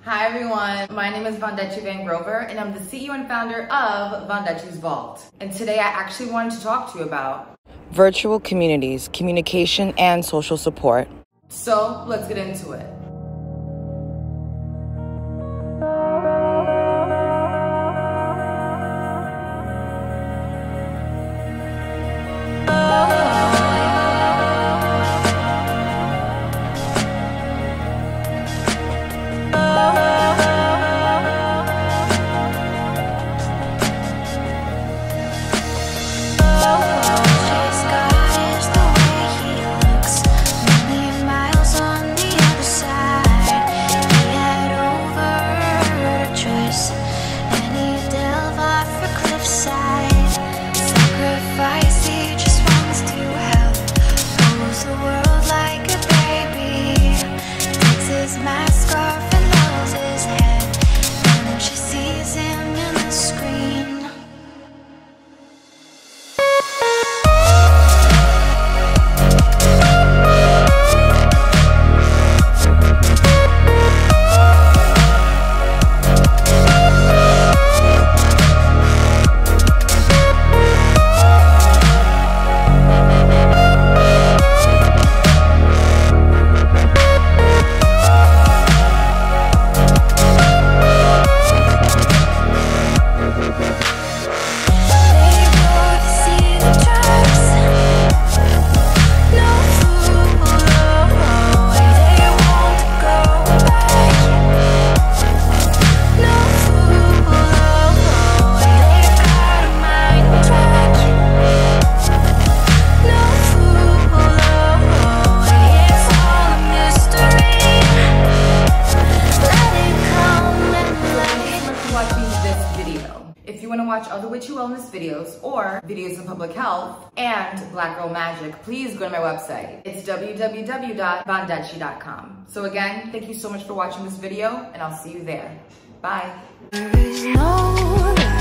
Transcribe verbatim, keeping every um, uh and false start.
Hi everyone, my name is Vondechi Van Grover and I'm the C E O and founder of Vondechi's Vault. And today I actually wanted to talk to you about virtual communities, communication, and social support. So let's get into it. If you want to watch other witchy wellness videos or videos of public health and Black Girl Magic, please go to my website. It's w w w dot vondechi dot com. So again, thank you so much for watching this video and I'll see you there. Bye. There is no